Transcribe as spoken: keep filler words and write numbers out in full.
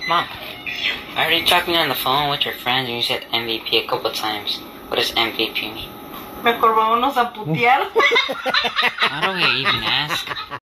Mom, I heard you talking on the phone with your friends and you said M V P a couple times. What does M V P mean? Mejor vámonos a putear. How do we even ask?